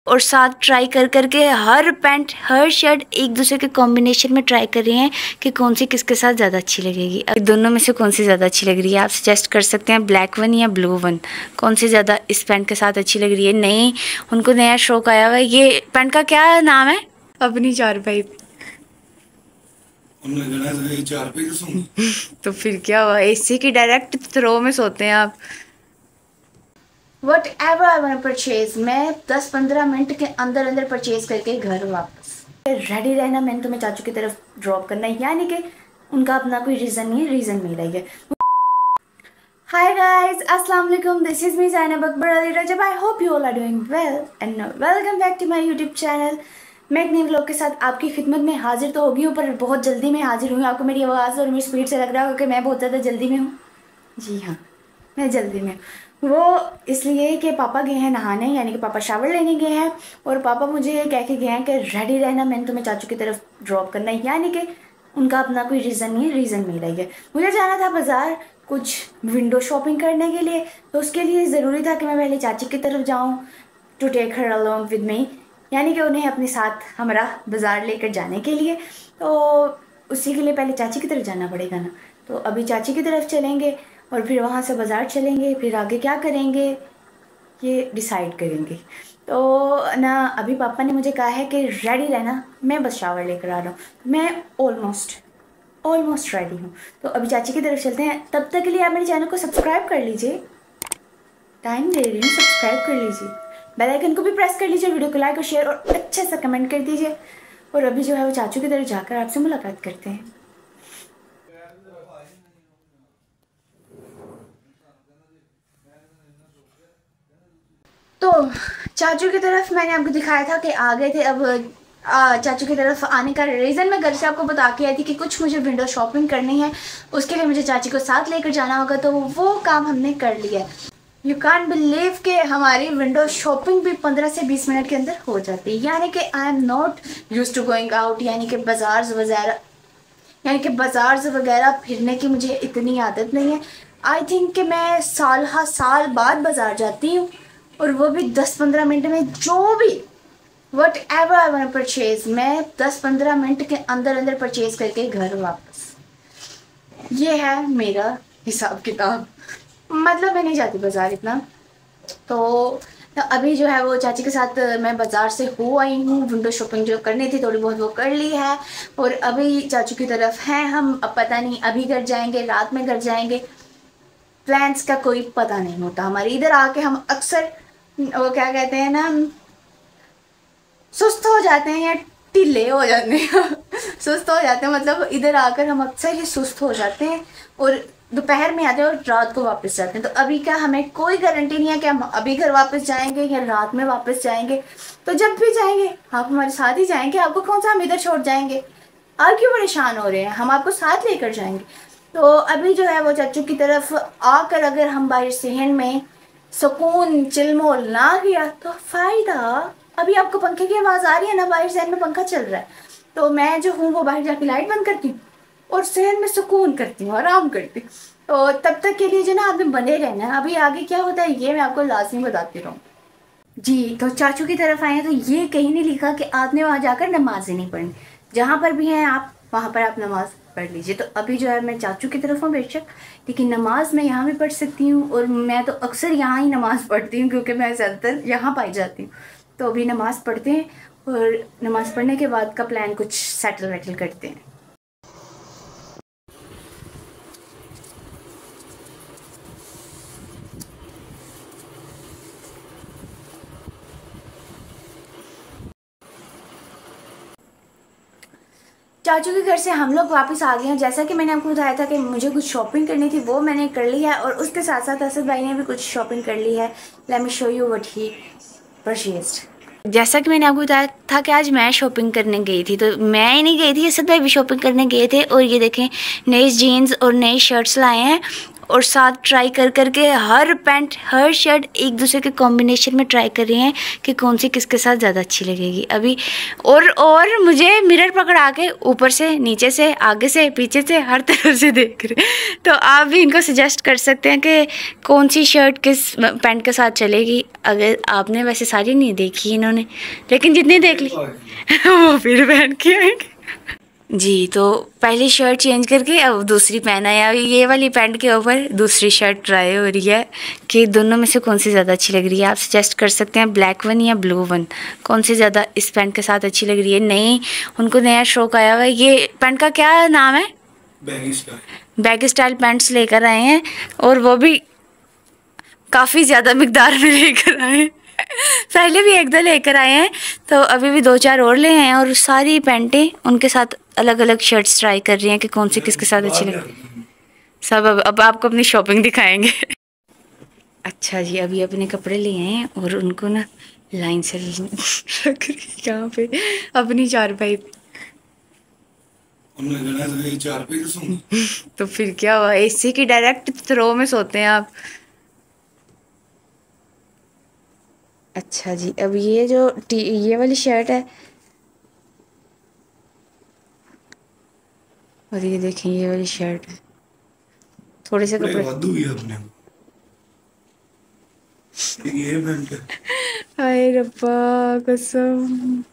और साथ ट्राई कर करके हर पैंट हर शर्ट एक दूसरे के कॉम्बिनेशन में ट्राई कर रही हैं कि कौन सी किसके साथ ज़्यादा अच्छी लगेगी। दोनों में से कौन सी ज़्यादा अच्छी लग रही है आप सजेस्ट कर सकते हैं, ब्लैक वन या ब्लू वन, कौन सी ज़्यादा इस पैंट के साथ अच्छी लग रही है। नहीं, उनको नया शौक आया हुआ है। ये पैंट का क्या नाम है? अपनी चारपाई। तो फिर क्या हुआ, एसी की डायरेक्ट थ्रो में सोते हैं आप। Whatever I want purchase, मैं 10-15 मिनट के अंदर अंदर परचेज करके घर वापस रेडी रहना। मैंने तुम्हें चाचू की तरफ ड्रॉप करना है, यानी कि उनका अपना कोई रीज़न नहीं है, रीज़न मिला ही है। हाय गाइस, अस्सलाम वालेकुम, this is me Zainab Akbar Ali Rajab. I hope you all are doing well and welcome back to my YouTube channel. मैं एक नए व्लॉग के साथ आपकी खिदमत में हाजिर तो होगी हूँ, पर बहुत जल्दी में हाजिर हुई। आपको मेरी आवाज़ और मेरी स्पीड से लग रहा होगा कि मैं बहुत ज़्यादा जल्दी में हूँ। जी हाँ, मैं जल्दी में। वो इसलिए कि पापा गए हैं नहाने, यानी कि पापा शावर लेने गए हैं, और पापा मुझे कह के गए हैं कि रेडी रहना, मैंने तुम्हें चाचू की तरफ ड्रॉप करना है, यानी कि उनका अपना कोई रीज़न नहीं है, रीज़न मिला ही है। मुझे जाना था बाज़ार कुछ विंडो शॉपिंग करने के लिए, तो उसके लिए ज़रूरी था कि मैं पहले चाची की तरफ जाऊँ to take her along with me, यानी कि उन्हें अपने साथ हमारा बाज़ार लेकर जाने के लिए। तो उसी के लिए पहले चाची की तरफ जाना पड़ेगा ना। तो अभी चाची की तरफ चलेंगे और फिर वहाँ से बाज़ार चलेंगे, फिर आगे क्या करेंगे ये डिसाइड करेंगे। तो ना अभी पापा ने मुझे कहा है कि रेडी रहना, मैं बस शावर लेकर आ रहा हूँ। मैं ऑलमोस्ट रेडी हूँ। तो अभी चाची की तरफ चलते हैं। तब तक के लिए आप मेरे चैनल को सब्सक्राइब कर लीजिए, टाइम दे रही हूँ, सब्सक्राइब कर लीजिए, बेल आइकन को भी प्रेस कर लीजिए, वीडियो को लाइक और शेयर और अच्छा सा कमेंट कर दीजिए। और अभी जो है वो चाचू की तरफ जाकर आपसे मुलाकात करते हैं। तो चाचू की तरफ मैंने आपको दिखाया था कि आ गए थे। अब चाचू की तरफ आने का रीज़न मैं घर से आपको बता के आई थी कि कुछ मुझे विंडो शॉपिंग करनी है, उसके लिए मुझे चाची को साथ लेकर जाना होगा। तो वो काम हमने कर लिया है। यू कांट बिलीव कि हमारी विंडो शॉपिंग भी 15 से 20 मिनट के अंदर हो जाती है, यानी कि I am not use to going out, यानी कि बाज़ार वगैरह फिरने की मुझे इतनी आदत नहीं है। आई थिंक कि मैं साल बाद बाज़ार जाती हूँ, और वो भी 10-15 मिनट में। जो भी whatever I want purchase, मैं 10-15 मिनट के अंदर अंदर परचेज करके घर वापस। ये है मेरा हिसाब किताब। मतलब मैं नहीं जाती बाज़ार इतना। तो अभी जो है वो चाची के साथ मैं बाज़ार से हो आई हूँ। विंडो शॉपिंग जो करनी थी थोड़ी बहुत वो कर ली है, और अभी चाचू की तरफ हैं हम। अब पता नहीं अभी घर जाएंगे, रात में घर जाएंगे, प्लान्स का कोई पता नहीं होता हमारे। इधर आके हम अक्सर वो क्या कहते हैं ना, सुस्त हो जाते हैं या ढीले हो जाते हैं सुस्त हो जाते हैं, मतलब इधर आकर हम अक्सर ही सुस्त हो जाते हैं, और दोपहर में आते हैं और रात को वापस जाते हैं। तो अभी का हमें कोई गारंटी नहीं है कि हम अभी घर वापस जाएंगे या रात में वापस जाएंगे। तो जब भी जाएंगे आप हमारे साथ ही जाएंगे, आपको कौन सा हम इधर छोड़ जाएंगे। आप क्यों परेशान हो रहे हैं, हम आपको साथ लेकर जाएंगे। तो अभी जो है वो चाचू की तरफ आकर अगर हम बाहर सहन में सुकून चिलमोल ना किया तो फ़ायदा। अभी आपको पंखे की आवाज़ आ रही है ना, बाहर सहन में पंखा चल रहा है। तो मैं जो हूँ वो बाहर जाके लाइट बंद करती हूँ और सहन में सुकून करती हूँ, आराम करती हूँ। तो तब तक के लिए जो ना आपने बने रहना है। अभी आगे क्या होता है ये मैं आपको लाजमी बताती रहूँ। जी, तो चाचू की तरफ आए हैं तो ये कहीं नहीं लिखा कि आपने वहाँ जाकर नमाज़ें नहीं पढ़नी। जहाँ पर भी हैं आप वहाँ पर आप नमाज़ पढ़ लीजिए। तो अभी जो है मैं चाचू की तरफ हूँ बेशक, लेकिन नमाज मैं यहाँ भी पढ़ सकती हूँ, और मैं तो अक्सर यहाँ ही नमाज़ पढ़ती हूँ क्योंकि मैं ज़्यादातर यहाँ पाई जाती हूँ। तो अभी नमाज़ पढ़ते हैं, और नमाज़ पढ़ने के बाद का प्लान कुछ सेटल वेटल करते हैं। चाचू के घर से हम लोग वापस आ गए हैं। जैसा कि मैंने आपको बताया था कि मुझे कुछ शॉपिंग करनी थी, वो मैंने कर ली है, और उसके साथ साथ असद भाई ने भी कुछ शॉपिंग कर ली है। Let me show you what he purchased. जैसा कि मैंने आपको बताया था कि आज मैं शॉपिंग करने गई थी, तो मैं ही नहीं गई थी, असद भाई भी शॉपिंग करने गए थे। और ये देखें, नई जीन्स और नई शर्ट्स लाए हैं, और साथ ट्राई कर करके हर पैंट हर शर्ट एक दूसरे के कॉम्बिनेशन में ट्राई कर रही हैं कि कौन सी किसके साथ ज़्यादा अच्छी लगेगी अभी। और मुझे मिरर पकड़ा के ऊपर से नीचे से आगे से पीछे से हर तरफ से देख रहे। तो आप भी इनको सजेस्ट कर सकते हैं कि कौन सी शर्ट किस पैंट के साथ चलेगी। अगर आपने वैसे सारी नहीं देखी इन्होंने, लेकिन जितनी देख ली वो फिर पहन के आएंगे जी। तो पहली शर्ट चेंज करके अब दूसरी पहना है। अभी ये वाली पैंट के ऊपर दूसरी शर्ट ट्राई हो रही है कि दोनों में से कौन सी ज़्यादा अच्छी लग रही है। आप सजेस्ट कर सकते हैं ब्लैक वन या ब्लू वन, कौन सी ज़्यादा इस पैंट के साथ अच्छी लग रही है। नहीं, उनको नया शौक आया हुआ है। ये पैंट का क्या नाम है? बैगी स्टाइल पैंट्स लेकर आए हैं और वो भी काफ़ी ज़्यादा मिकदार में लेकर आए हैं। पहले भी एक दो लेकर आए हैं, तो अभी भी 2-4 और ले आए हैं और सारी पैंटें उनके साथ अलग अलग शर्ट्स ट्राई कर रही हैं कि कौन सी किसके साथ अच्छी लगी। सब अब आपको अपनी शॉपिंग दिखाएंगे। अच्छा जी, अभी अपने कपड़े ले आए हैं और उनको ना लाइन से रख रही यहाँ पे अपनी चारपाई पे। तो फिर क्या हुआ, एसी की डायरेक्ट थ्रो में सोते हैं आप। अच्छा जी, अब ये जो ये वाली शर्ट है और ये देखें ये वाली शर्ट है, थोड़े से कपड़े ये पैंट हाय रब्बा कसम।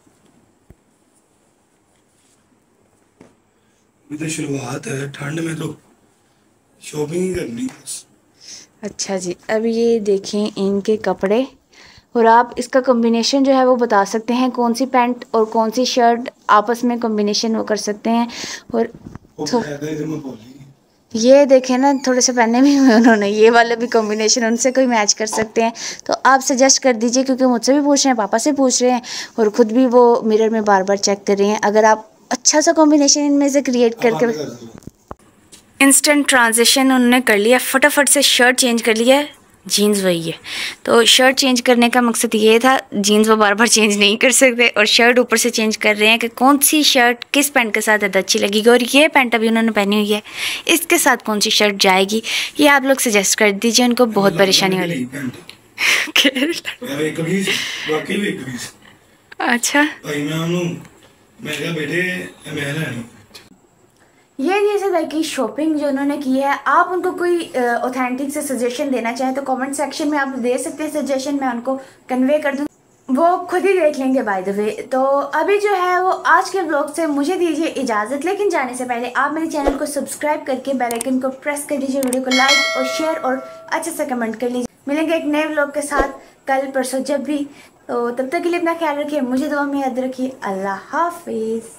तो शुरुआत है, ठंड में तो शॉपिंग ही करनी बस। अच्छा जी, अब ये देखें इनके कपड़े और आप इसका कॉम्बिनेशन जो है वो बता सकते हैं, कौन सी पैंट और कौन सी शर्ट आपस में कॉम्बिनेशन वो कर सकते हैं। और तो ये देखें ना, थोड़े से पहने भी हुए उन्होंने, ये वाले भी कॉम्बिनेशन उनसे कोई मैच कर सकते हैं। तो आप सजेस्ट कर दीजिए, क्योंकि मुझसे भी पूछ रहे हैं, पापा से पूछ रहे हैं और ख़ुद भी वो मिरर में बार बार चेक कर रहे हैं। अगर आप अच्छा सा कॉम्बिनेशन इनमें से क्रिएट करके, इंस्टेंट ट्रांजिशन उन्होंने कर लिया, फटाफट से शर्ट चेंज कर लिया है। जीन्स वही है, तो शर्ट चेंज करने का मकसद ये था, जीन्स वो बार बार चेंज नहीं कर सकते और शर्ट ऊपर से चेंज कर रहे हैं कि कौन सी शर्ट किस पैंट के साथ ज़्यादा अच्छी लगेगी। और ये पैंट अभी उन्होंने पहनी हुई है, इसके साथ कौन सी शर्ट जाएगी ये आप लोग सजेस्ट कर दीजिए। उनको बहुत परेशानी हो रही अच्छा ये जैसे भाई की शॉपिंग जो उन्होंने की है, आप उनको कोई ऑथेंटिक से सजेशन देना चाहें तो कमेंट सेक्शन में आप दे सकते हैं सजेशन, मैं उनको कन्वे कर दूँ, वो खुद ही देख लेंगे बाय द वे। तो अभी जो है वो आज के ब्लॉग से मुझे दीजिए इजाज़त, लेकिन जाने से पहले आप मेरे चैनल को सब्सक्राइब करके बेल आइकन को प्रेस कर दीजिए, वीडियो को लाइक और शेयर और अच्छे से कमेंट कर लीजिए। मिलेंगे एक नए ब्लॉग के साथ कल परसों जब भी, तो तब तक के लिए अपना ख्याल रखिए, मुझे दुआ में याद रखिए। अल्लाह हाफिज़।